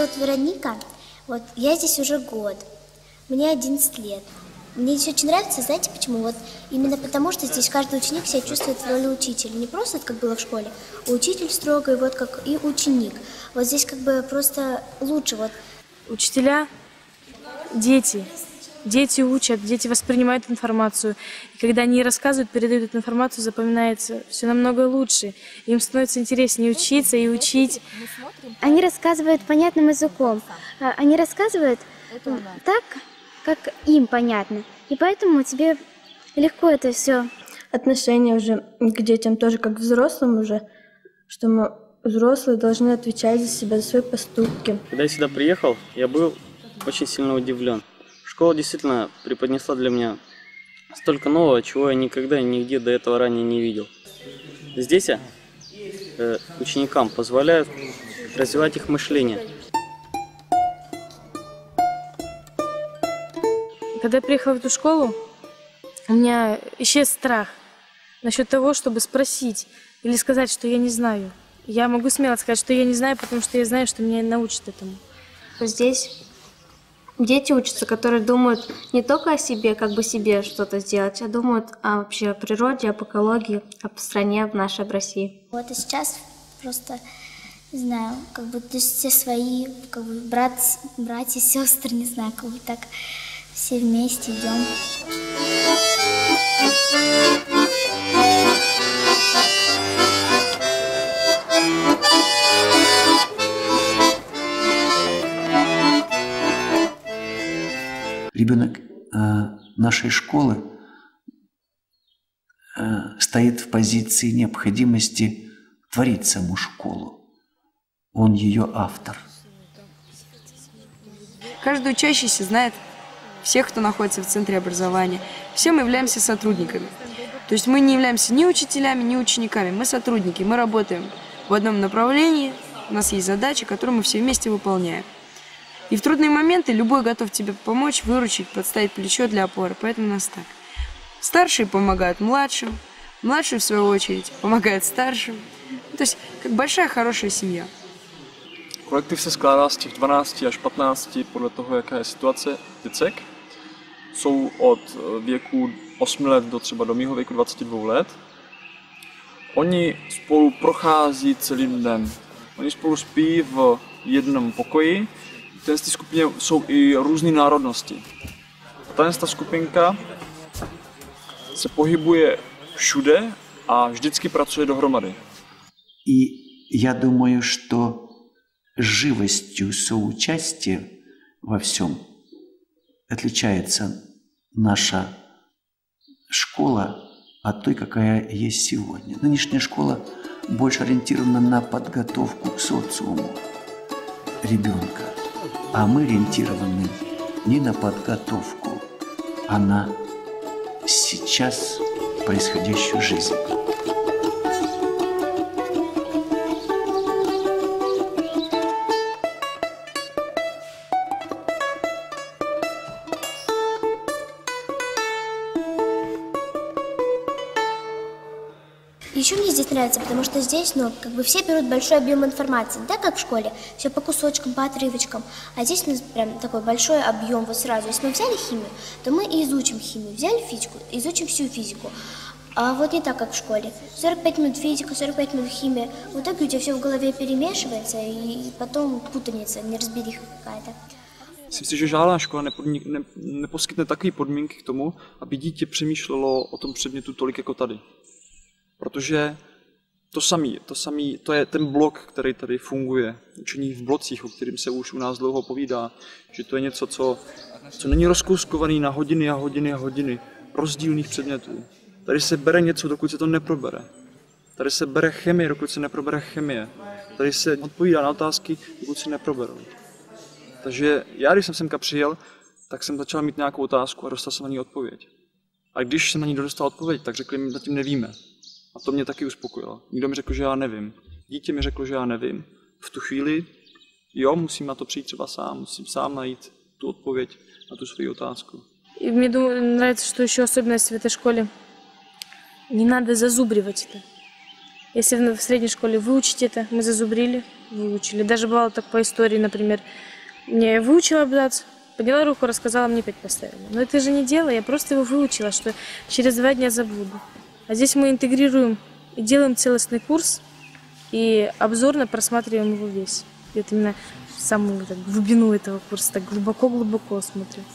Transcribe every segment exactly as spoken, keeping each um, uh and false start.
зовут Вероника. Вот я здесь уже год. Мне одиннадцать лет. Мне здесь очень нравится, знаете почему? Вот именно потому, что здесь каждый ученик себя чувствует в роли учителя. Не просто, как было в школе, а учитель строгий, вот как и ученик. Вот здесь как бы просто лучше. Вот. Учителя, дети. Дети учат, дети воспринимают информацию. И когда они рассказывают, передают эту информацию, запоминается все намного лучше. Им становится интереснее учиться и учить. Они рассказывают понятным языком. Они рассказывают так, как им понятно. И поэтому тебе легко это все. Отношение уже к детям тоже как к взрослым уже, что мы взрослые должны отвечать за себя, за свои поступки. Когда я сюда приехал, я был очень сильно удивлен. Школа действительно преподнесла для меня столько нового, чего я никогда и нигде до этого ранее не видел. Здесь я э, ученикам позволяют развивать их мышление. Когда я приехала в эту школу, у меня исчез страх насчет того, чтобы спросить или сказать, что я не знаю. Я могу смело сказать, что я не знаю, потому что я знаю, что меня научат этому. Здесь дети учатся, которые думают не только о себе, как бы себе что-то сделать, а думают о, вообще о природе, об экологии, об стране в нашей, в России. Вот и сейчас просто, не знаю, как бы все свои, как бы брат, братья, сестры, не знаю, как бы так все вместе идем. Ребенок э, нашей школы э, стоит в позиции необходимости творить саму школу. Он ее автор. Каждый учащийся знает всех, кто находится в центре образования. Все мы являемся сотрудниками. То есть мы не являемся ни учителями, ни учениками. Мы сотрудники, мы работаем в одном направлении. У нас есть задачи, которые мы все вместе выполняем. И в трудные моменты любой готов тебе помочь, выручить, подставить плечо для опоры. Поэтому у нас так. Старшие помогают младшим, младшие, в свою очередь, помогают старшим. То есть, как большая, хорошая семья. Kolektiv se skládá z těch dvanácti až patnácti podle toho, jaká je situace děcek. Jsou od věku osmi let do třeba do mého věku dvaceti dvou let. Oni spolu prochází celým dnem. Oni spolu spí v jednom pokoji. V té skupině jsou i různé národnosti. Ta skupinka se pohybuje všude a vždycky pracuje dohromady. И я думаю, что живостью соучастия во всем отличается наша школа от той, какая есть сегодня. Нынешняя школа больше ориентирована на подготовку к социуму ребенка, а мы ориентированы не на подготовку, а на сейчас происходящую жизнь. Еще мне здесь нравится, потому что здесь, ну, как бы все берут большой объем информации, да, как в школе, все по кусочкам, по отрывочкам, а здесь у нас прям такой большой объем вот сразу. Если мы взяли химию, то мы и изучим химию, взяли физику, изучим всю физику. А вот не так, как в школе. сорок пять минут физика, сорок пять минут химия. В итоге у тебя все в голове перемешивается, и потом путаница, неразбериха какая-то. Myslím si, že žádná škola nepodmín, ne, neposkytne takové podmínky k tomu, aby dítě přemýšlelo o tom předmětu tolik jako tady. Protože to samý, to samý, to je ten blok, který tady funguje, učení v blocích, o kterým se už u nás dlouho povídá, že to je něco, co, co není rozkouskovaný na hodiny a hodiny a hodiny rozdílných předmětů. Tady se bere něco, dokud se to neprobere. Tady se bere chemie, dokud se neprobere chemie. Tady se odpovídá na otázky, dokud se neproberou. Takže já, když jsem semka přijel, tak jsem začal mít nějakou otázku a dostal jsem na ní odpověď. A když jsem na ní dostal odpověď, tak řekli mi, zatím nevíme. A to mě taky uspokojilo. Nikdo mi řekl, že já nevím. Dítě mi řeklo, že já nevím. V tu chvíli, jo, musím na to přijít třeba sám, musím sám najít tu odpověď на ту свою otázku. И мне нравится, что еще особенность в этой школе. Не надо зазубривать это. Если в средней школе выучить это, мы зазубрили, выучили. Даже бывало так по истории, например, я выучила абзац, подняла руку, рассказала, мне пять поставила. Но это же не дело, я просто его выучила, что через два дня забуду. А здесь мы интегрируем и делаем целостный курс, и обзорно просматриваем его весь. И это именно в самую так, глубину этого курса, так глубоко-глубоко смотрю.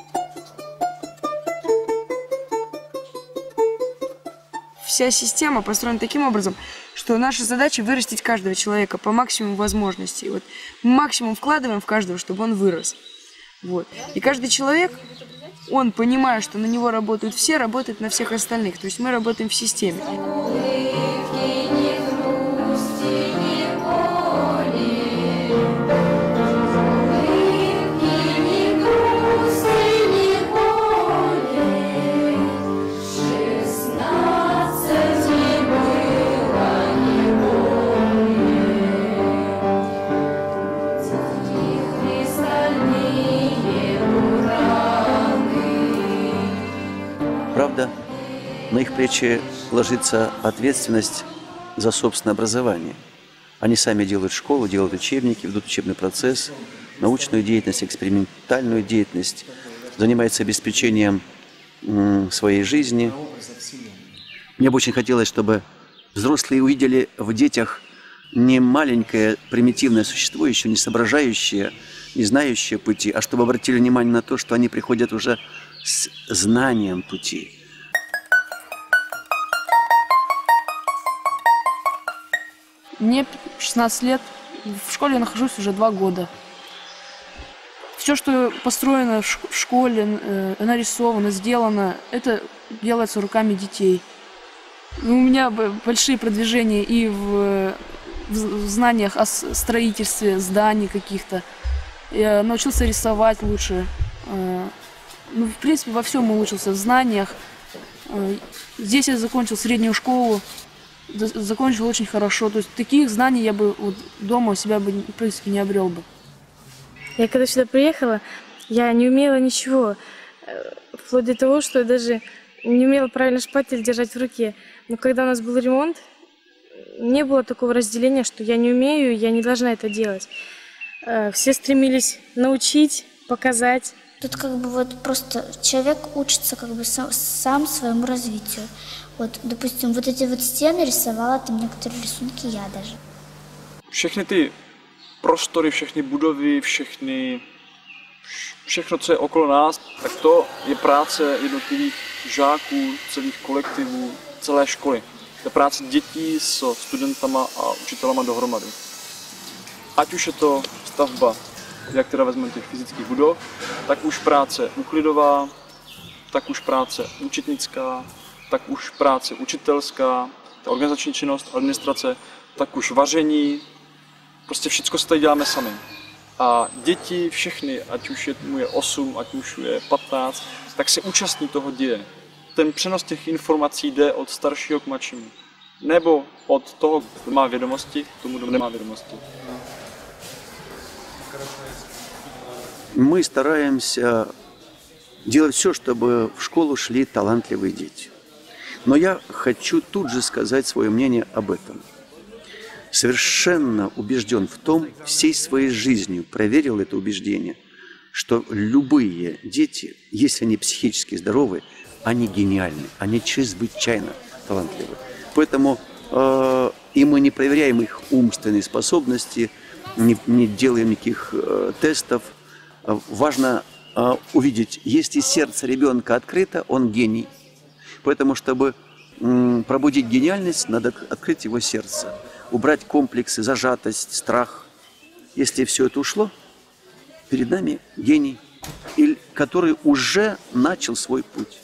Вся система построена таким образом, что наша задача вырастить каждого человека по максимуму возможностей. Вот максимум вкладываем в каждого, чтобы он вырос. Вот. И каждый человек, он, понимая, что на него работают все, работает на всех остальных. То есть мы работаем в системе. Правда, на их плечи ложится ответственность за собственное образование. Они сами делают школу, делают учебники, ведут учебный процесс, научную деятельность, экспериментальную деятельность, занимаются обеспечением м, своей жизни. Мне бы очень хотелось, чтобы взрослые увидели в детях не маленькое примитивное существо, еще не соображающее, не знающее пути, а чтобы обратили внимание на то, что они приходят уже с знанием пути. Мне шестнадцать лет, в школе я нахожусь уже два года. Все, что построено в школе, нарисовано, сделано, это делается руками детей. У меня большие продвижения и в, в знаниях о строительстве зданий каких-то. Я научился рисовать лучше. Ну, в принципе, во всем улучшился, в знаниях. Здесь я закончил среднюю школу, закончил очень хорошо. То есть таких знаний я бы вот дома у себя бы, в принципе, не обрел бы. Я когда сюда приехала, я не умела ничего. Вплоть до того, что я даже не умела правильно шпатель держать в руке. Но когда у нас был ремонт, не было такого разделения, что я не умею, я не должна это делать. Все стремились научить, показать. Тут как бы вот просто человек учится как бы сам, сам своему развитию. Вот, допустим, вот эти вот стены рисовала, там некоторые рисунки я даже. Všechny ty prostory, všechny budovy, všechny, všechno, co je okolo nás, tak to je práce jednotlivých žáků, celých kolektivů, celé školy. To je práce dětí s studentama a učitelama dohromady. Ať už je to stavba, jak teda vezmeme těch fyzických budov, tak už práce úklidová, tak už práce účetnická, tak už práce učitelská, ta organizační činnost, administrace, tak už vaření, prostě všecko si tady děláme sami. A děti, všechny, ať už je, mu je osm, ať už je patnáct, tak se účastní toho děje. Ten přenos těch informací jde od staršího k mladšímu. Nebo od toho, kdo má vědomosti, k tomu, kdo nemá vědomosti. Мы стараемся делать все, чтобы в школу шли талантливые дети. Но я хочу тут же сказать свое мнение об этом. Совершенно убежден в том, всей своей жизнью проверил это убеждение, что любые дети, если они психически здоровы, они гениальны, они чрезвычайно талантливы. Поэтому э, и мы не проверяем их умственные способности, не, не делаем никаких э, тестов. Важно э, увидеть, если сердце ребенка открыто, он гений. Поэтому, чтобы э, пробудить гениальность, надо открыть его сердце, убрать комплексы, зажатость, страх. Если все это ушло, перед нами гений, который уже начал свой путь.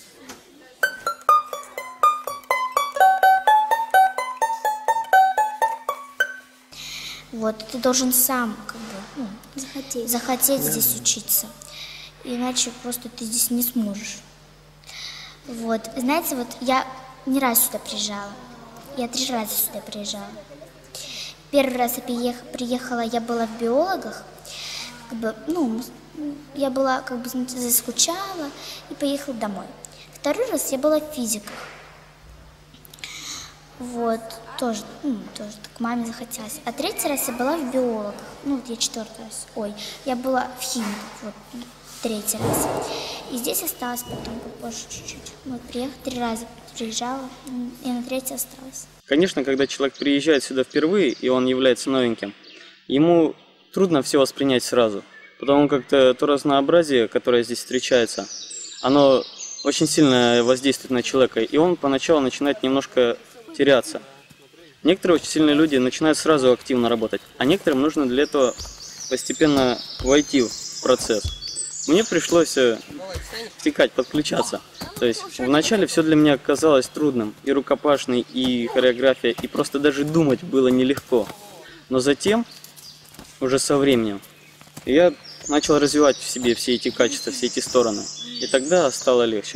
Вот, ты должен сам как бы, ну, захотеть, захотеть да. здесь учиться, иначе просто ты здесь не сможешь. Вот, знаете, вот я не раз сюда приезжала, я три раза сюда приезжала. Первый раз я приехала, приехала, я была в биологах, как бы, ну, я была, как бы, знаете, заскучала и поехала домой. Второй раз я была в физиках. Вот, тоже, ну, тоже так маме захотелось. А третий раз я была в биологах, ну вот я четвертый раз, ой, я была в химии, вот третий раз. И здесь осталась потом попозже чуть-чуть. Вот приехала, три раза приезжала, и на третий осталась. Конечно, когда человек приезжает сюда впервые, и он является новеньким, ему трудно все воспринять сразу, потому как то, то разнообразие, которое здесь встречается, оно очень сильно воздействует на человека, и он поначалу начинает немножко теряться. Некоторые очень сильные люди начинают сразу активно работать, а некоторым нужно для этого постепенно войти в процесс. Мне пришлось втекать, подключаться. То есть вначале все для меня казалось трудным, и рукопашный, и хореография, и просто даже думать было нелегко. Но затем, уже со временем, я начал развивать в себе все эти качества, все эти стороны. И тогда стало легче.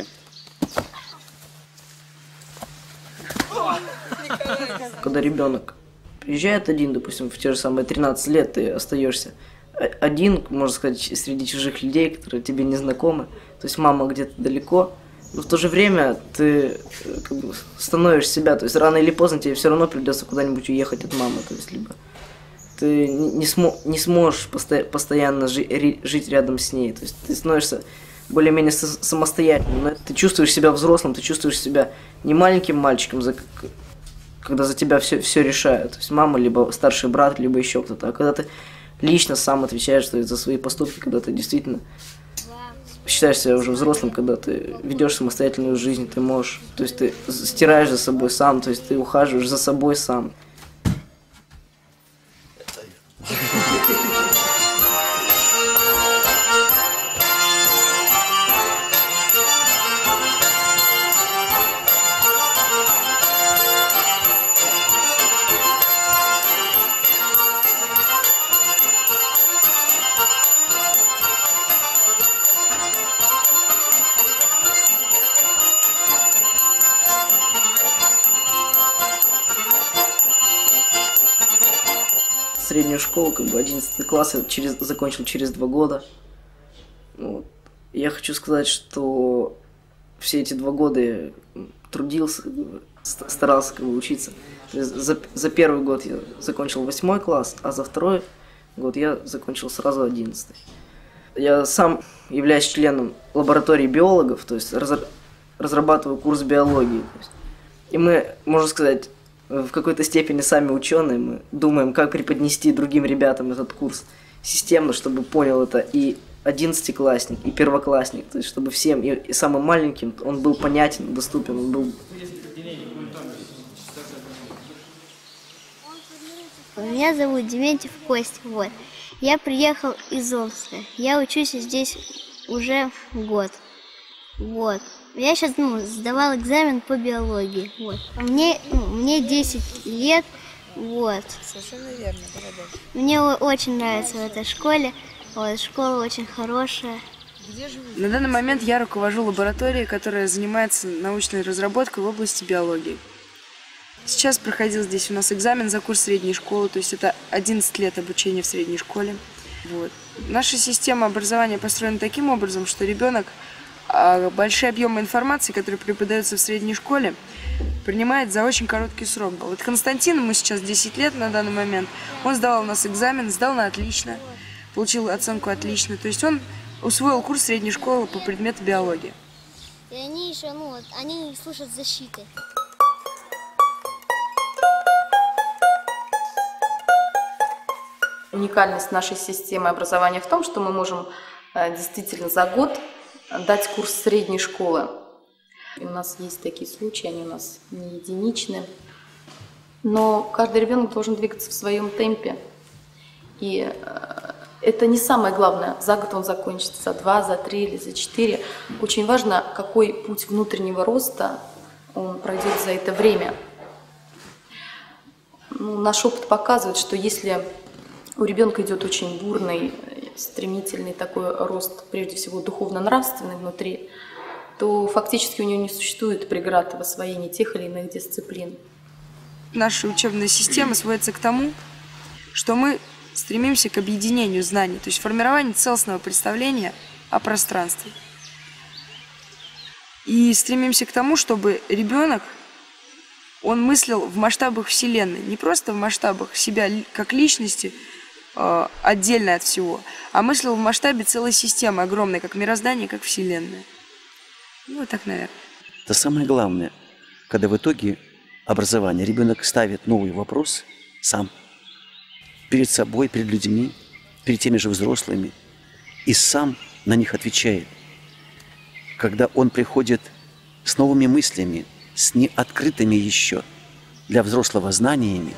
Когда ребенок приезжает один, допустим, в те же самые тринадцать лет, ты остаешься один, можно сказать, среди чужих людей, которые тебе не знакомы. То есть мама где-то далеко, но в то же время ты как бы становишься себя. То есть рано или поздно тебе все равно придется куда-нибудь уехать от мамы. То есть либо ты не, смо не сможешь посто постоянно жи жить рядом с ней. То есть ты становишься более-менее самостоятельным. Но ты чувствуешь себя взрослым, ты чувствуешь себя не маленьким мальчиком, за когда за тебя все, все решают. То есть мама, либо старший брат, либо еще кто-то. А когда ты лично сам отвечаешь за свои поступки, когда ты действительно считаешь себя уже взрослым, когда ты ведешь самостоятельную жизнь, ты можешь, то есть ты стираешь за собой сам, то есть ты ухаживаешь за собой сам. Среднюю школу, как бы одиннадцатый класс, я через, закончил через два года. Вот. Я хочу сказать, что все эти два года я трудился, старался как бы учиться. То есть за, за первый год я закончил восьмой класс, а за второй год я закончил сразу одиннадцатый. Я сам являюсь членом лаборатории биологов, то есть раз, разрабатываю курс биологии. То есть, и мы, можно сказать, в какой-то степени сами ученые, мы думаем, как преподнести другим ребятам этот курс системно, чтобы понял это и одиннадцатиклассник, и первоклассник, то есть чтобы всем, и, и самым маленьким он был понятен, доступен, он был... Меня зовут Дементьев Костя, вот. Я приехал из Омска, я учусь здесь уже год, вот. Я сейчас, ну, сдавал экзамен по биологии, вот. Мне, ну, мне десять лет, вот. Совершенно верно, молодец. Мне очень нравится в этой школе, вот, школа очень хорошая. На данный момент я руковожу лабораторией, которая занимается научной разработкой в области биологии. Сейчас проходил здесь у нас экзамен за курс средней школы, то есть это одиннадцать лет обучения в средней школе. Вот. Наша система образования построена таким образом, что ребенок а большие объемы информации, которые преподаются в средней школе, принимает за очень короткий срок. Вот Константин, ему сейчас десять лет на данный момент, он сдавал у нас экзамен, сдал на отлично, получил оценку отлично. То есть он усвоил курс средней школы по предмету биологии. И они еще, ну, вот, они не слышат защиты. Уникальность нашей системы образования в том, что мы можем действительно за год дать курс средней школы. И у нас есть такие случаи, они у нас не единичны. Но каждый ребенок должен двигаться в своем темпе. И это не самое главное. За год он закончится, за два, за три или за четыре. Очень важно, какой путь внутреннего роста он пройдет за это время. Ну, наш опыт показывает, что если у ребенка идет очень бурный, стремительный такой рост, прежде всего духовно-нравственный внутри, то фактически у него не существует преград в освоении тех или иных дисциплин. Наша учебная система сводится к тому, что мы стремимся к объединению знаний, то есть формированию целостного представления о пространстве. И стремимся к тому, чтобы ребенок он мыслил в масштабах Вселенной, не просто в масштабах себя как личности, э, отдельно от всего, а мыслил в масштабе целой системы, огромной, как мироздание, как Вселенная. Ну, вот так, наверное. Это самое главное, когда в итоге образования ребенок ставит новый вопрос сам, перед собой, перед людьми, перед теми же взрослыми, и сам на них отвечает. Когда он приходит с новыми мыслями, с неоткрытыми еще для взрослого знаниями,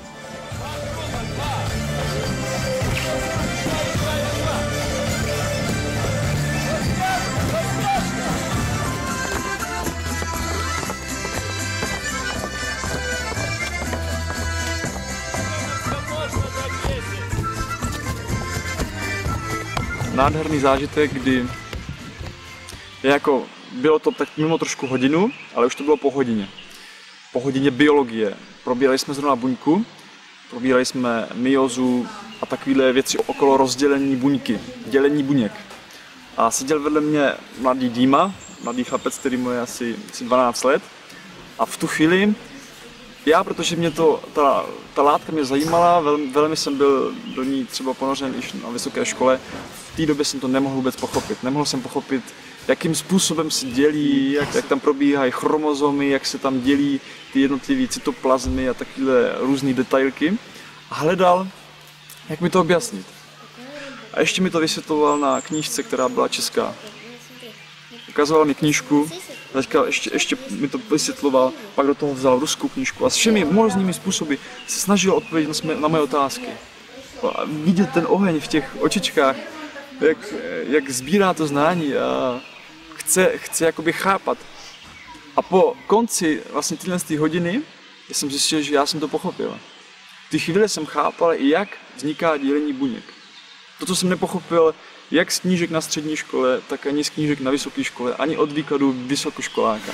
nádherný zážitek, kdy je jako, bylo to tak mimo trošku hodinu, ale už to bylo po hodině. Po hodině biologie. Probírali jsme zrovna buňku, probírali jsme myozu a takovéhle věci okolo rozdělení buňky, dělení buněk. A seděl vedle mě mladý Dýma, mladý chlapec, který mu je asi, asi dvanáct let. A v tu chvíli já, protože mě to, ta, ta látka mě zajímala, vel, velmi jsem byl do ní třeba ponořen již na vysoké škole, v té době jsem to nemohl vůbec pochopit. Nemohl jsem pochopit, jakým způsobem se dělí, jak, jak tam probíhají chromozomy, jak se tam dělí ty jednotlivé cytoplazmy a takové různé detailky. A hledal, jak mi to objasnit. A ještě mi to vysvětloval na knížce, která byla česká. Ukazoval mi knížku, a teďka ještě, ještě mi to vysvětloval, pak do toho vzal ruskou knížku a s všemi možnými způsoby se snažil odpovědět na, na moje otázky. A vidět ten oheň v těch očičkách, jak, jak sbírá to znání a chce, chce jakoby chápat. A po konci vlastně tyhle hodiny jsem zjistil, že já jsem to pochopil. V té chvíli jsem chápal, jak vzniká dělení buněk. To, co jsem nepochopil, jak z knížek na střední škole, tak ani z knížek na vysoké škole, ani od výkladu vysokoškoláka.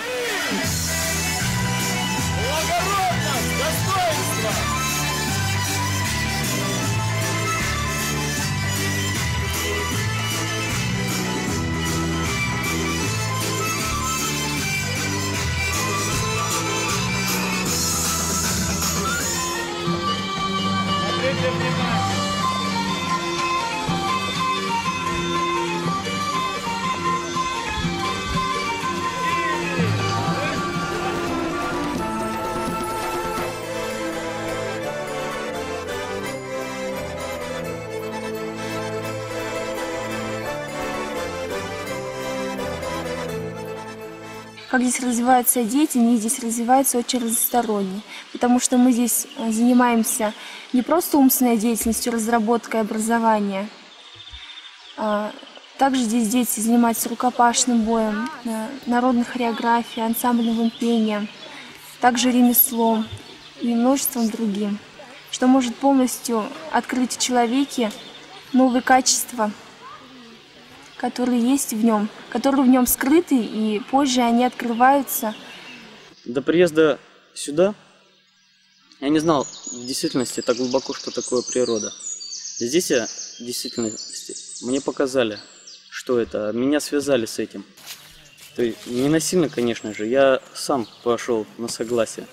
Как здесь развиваются дети, они здесь развиваются очень разносторонне, потому что мы здесь занимаемся не просто умственной деятельностью, разработкой образования, а также здесь дети занимаются рукопашным боем, народной хореографией, ансамблевым пением, также ремеслом и множеством другим, что может полностью открыть в человеке новые качества, которые есть в нем, которые в нем скрыты, и позже они открываются. До приезда сюда я не знал в действительности так глубоко, что такое природа. Здесь я в действительности мне показали, что это, меня связали с этим. То есть не насильно, конечно же, я сам пошел на согласие.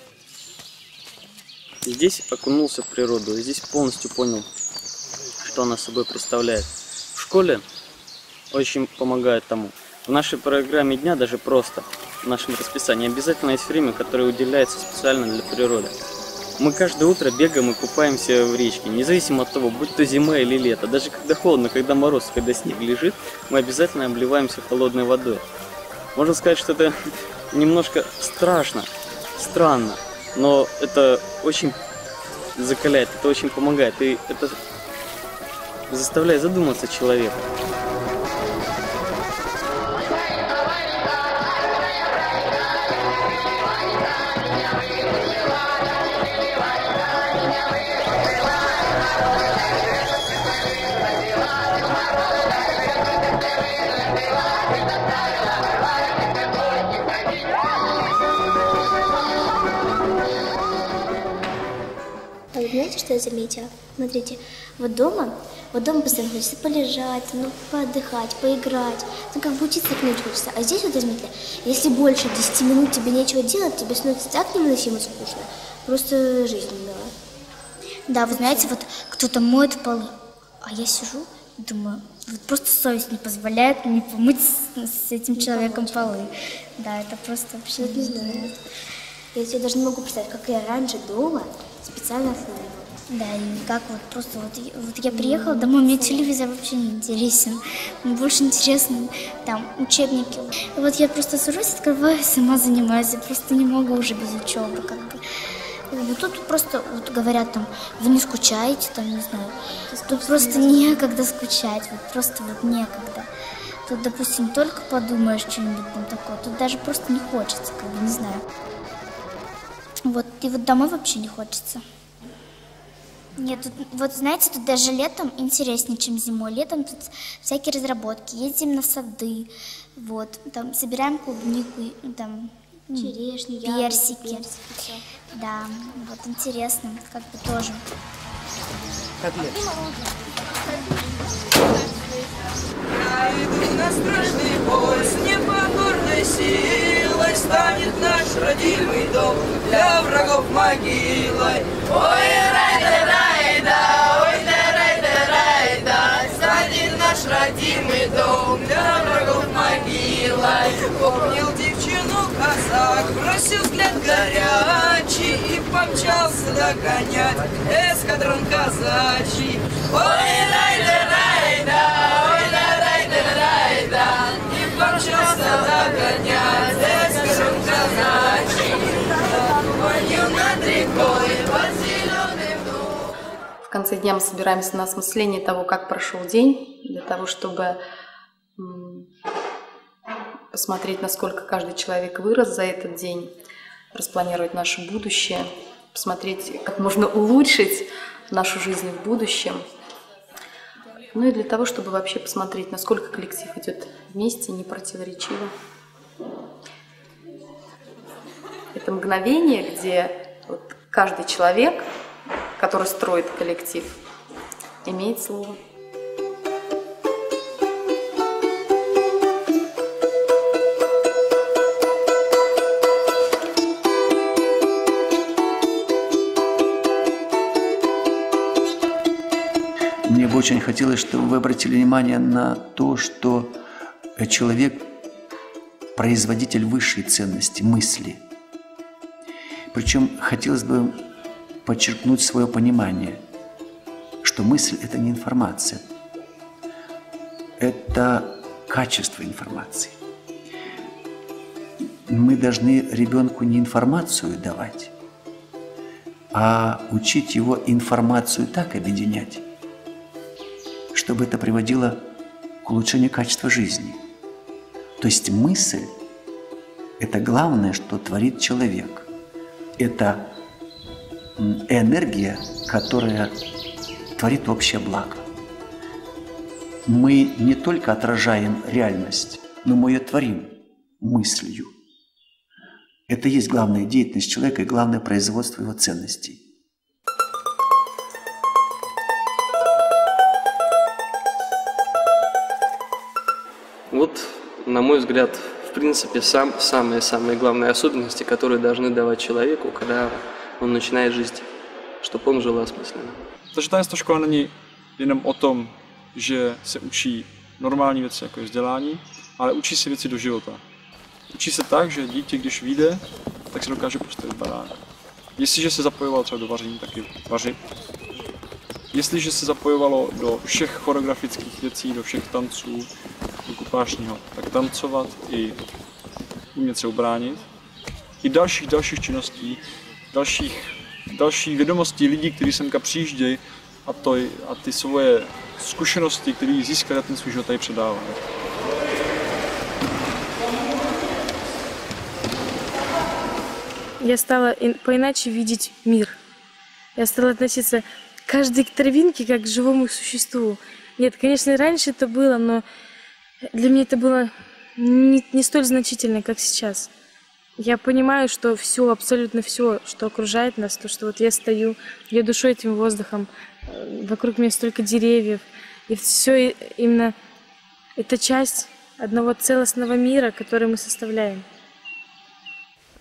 Здесь окунулся в природу, и здесь полностью понял, что она собой представляет. В школе очень помогает тому. В нашей программе дня даже просто, в нашем расписании, обязательно есть время, которое уделяется специально для природы. Мы каждое утро бегаем и купаемся в речке, независимо от того, будь то зима или лето. Даже когда холодно, когда мороз, когда снег лежит, мы обязательно обливаемся холодной водой. Можно сказать, что это немножко страшно, странно, но это очень закаляет, это очень помогает, и это заставляет задуматься человека. Знаете, что я заметила? Смотрите, вот дома, вот дома постоянно хочется полежать, ну, поотдыхать, поиграть, ну, как бы учиться книжку хочется. А здесь вот, заметили, если больше десяти минут тебе нечего делать, тебе становится так невыносимо скучно, просто жизнь была. Да, вы знаете, вот кто-то моет полы, а я сижу и думаю, вот просто совесть не позволяет мне помыть с, с этим человеком полы. Да, это просто вообще не знаю. Я себе даже не могу представить, как я раньше дома специально отмыла. Да, и как вот просто вот, вот я приехала домой, мне телевизор вообще не интересен. Мне больше интересны там учебники. И вот я просто сажусь, открываю, сама занимаюсь. Я просто не могу уже без учебы, как бы. Ну, тут просто вот говорят там, вы не скучаете, там, не знаю. Тут просто некогда скучать, вот просто вот некогда. Тут, допустим, только подумаешь что-нибудь там такое, тут даже просто не хочется, как бы, не знаю. Вот, и вот домой вообще не хочется. Нет, тут, вот знаете, тут даже летом интереснее, чем зимой. Летом тут всякие разработки, ездим на сады, вот, там собираем клубнику, там, черешню, персики. персики да, вот интересно, как бы тоже. Я иду на страшный бой, с непокорной силой станет наш родимый дом для врагов могилой. Ой, рай-да-рай-да, ой, да-рай-да-рай-да, станет наш родимый дом для врагов могилой. Обнял девчину казак, бросил взгляд горячий и помчался догонять эскадрон казачий. Ой, рай-да-рай-да, ой, да-рай-да-рай-да, и помчался догонять эскадрон казачий. Вонью над рекой под зеленым дубом. В конце дня мы собираемся на осмысление того, как прошел день, для того, чтобы посмотреть, насколько каждый человек вырос за этот день, распланировать наше будущее, посмотреть, как можно улучшить нашу жизнь в будущем. Ну и для того, чтобы вообще посмотреть, насколько коллектив идет вместе, не противоречиво. Это мгновение, где вот каждый человек, который строит коллектив, имеет слово. Мне бы очень хотелось, чтобы вы обратили внимание на то, что человек – производитель высшей ценности, мысли. Причем хотелось бы подчеркнуть свое понимание, что мысль – это не информация, это качество информации. Мы должны ребенку не информацию давать, а учить его информацию так объединять, чтобы это приводило к улучшению качества жизни. То есть мысль – это главное, что творит человек. Это энергия, которая творит общее благо. Мы не только отражаем реальность, но мы ее творим мыслью. Это и есть главная деятельность человека и главное производство его ценностей. Вот, на мой взгляд, в принципе, сам, самые-самые главные особенности, которые должны давать человеku, когда он начинает жить, чтобы он жил осмысленно. Takže ta škola není jenom o tom, že se učí normální věci, jako je vzdělání, ale učí se věci do života. Učí se tak, že dítě, když vyjde, tak se dokáže postavit barák. Jestliže se zapojovalo třeba do vaření, taky vařit. Jestliže se zapojovalo do všech choreografických věcí, do všech tanců, do kupášního, tak tancovat i umět se ubránit. I dalších, dalších činností, dalších, dalších vědomostí lidí, kteří semka přijíždějí a, to, a ty svoje zkušenosti, které získali a ten svůj život tady předávají. Я стала поиначе видеть мир. Я стала относиться к каждой травинке как к живому существу. Нет, конечно, и раньше это было, но для меня это было не, не столь значительно, как сейчас. Я понимаю, что все, абсолютно все, что окружает нас, то, что вот я стою, я душу этим воздухом, вокруг меня столько деревьев, и все именно это часть одного целостного мира, который мы составляем.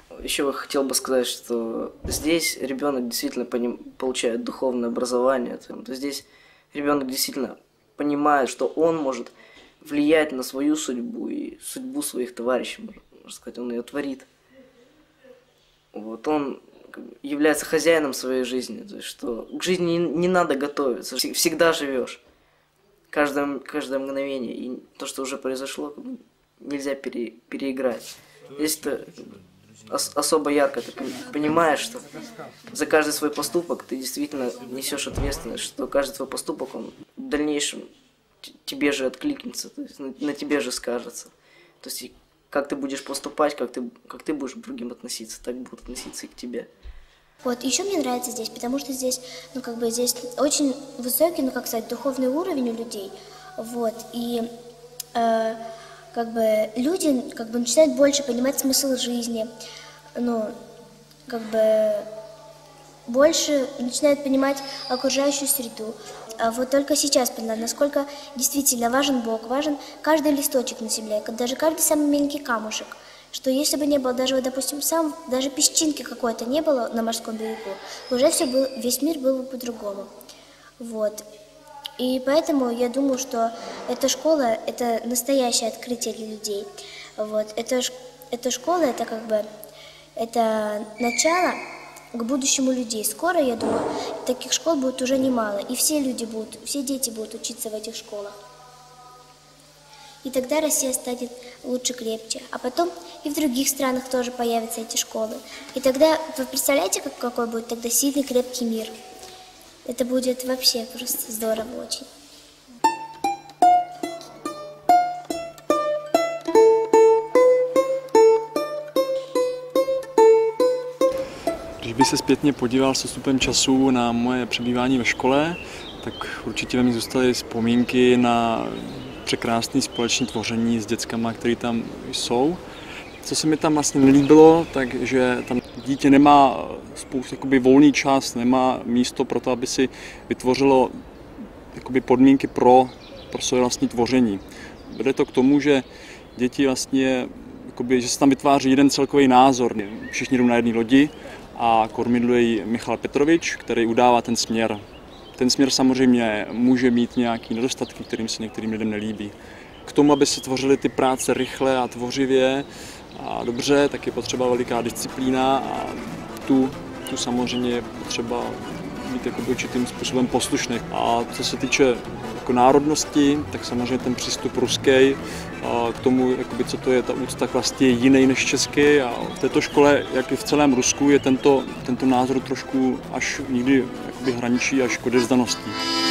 Еще хотел бы сказать, что здесь ребенок действительно поним, получает духовное образование. То здесь ребенок действительно понимает, что он может влиять на свою судьбу и судьбу своих товарищей, можно сказать, он ее творит. Вот он является хозяином своей жизни, то есть что к жизни не, не надо готовиться, всегда живешь, каждое, каждое мгновение, и то, что уже произошло, нельзя пере, переиграть. Здесь ты ос, особо ярко ты понимаешь, что за каждый свой поступок ты действительно несешь ответственность, что каждый твой поступок, он в дальнейшем тебе же откликнется, то есть на, на тебе же скажется. То есть как ты будешь поступать, как ты, как ты будешь к другим относиться, так будут относиться и к тебе. Вот, еще мне нравится здесь, потому что здесь, ну, как бы, здесь очень высокий, ну, как сказать, духовный уровень у людей, вот, и, э, как бы, люди, как бы, начинают больше понимать смысл жизни, ну, как бы, больше начинают понимать окружающую среду. А вот только сейчас поняла, насколько действительно важен Бог, важен каждый листочек на земле, даже каждый самый маленький камушек. Что если бы не было даже, вот, допустим, сам, даже песчинки какой-то не было на морском берегу, уже все был, весь мир был бы по-другому. Вот. И поэтому я думаю, что эта школа – это настоящее открытие для людей. Вот. Эта, эта школа – это как бы, это начало к будущему людей. Скоро, я думаю, таких школ будет уже немало, и все люди будут, все дети будут учиться в этих школах. И тогда Россия станет лучше, крепче. А потом и в других странах тоже появятся эти школы. И тогда, вы представляете, как, какой будет тогда сильный, крепкий мир? Это будет вообще просто здорово очень. Když by se zpětně podíval s odstupem času na moje přebývání ve škole, tak určitě ve mně zůstaly vzpomínky na překrásné společné tvoření s dětskama, které tam jsou. Co se mi tam vlastně nelíbilo, takže tam dítě nemá spoustu jakoby volný čas, nemá místo pro to, aby si vytvořilo jakoby podmínky pro, pro své vlastní tvoření. Vede to k tomu, že děti vlastně, jakoby, že se tam vytváří jeden celkový názor. Všichni jdou na jedné lodi a kormidluje ji Michal Petrovič, který udává ten směr. Ten směr samozřejmě může mít nějaké nedostatky, kterým se některým lidem nelíbí. K tomu, aby se tvořily ty práce rychle a tvořivě a dobře, tak je potřeba veliká disciplína a tu, tu samozřejmě je potřeba být jako určitým způsobem poslušný. A co se týče jako národnosti, tak samozřejmě ten přístup ruský k tomu, jakoby, co to je ta úcta k vlasti, je jiný než český. A v této škole, jak i v celém Rusku, je tento, tento názor trošku až někdy jakoby hraničí až k odevzdanosti.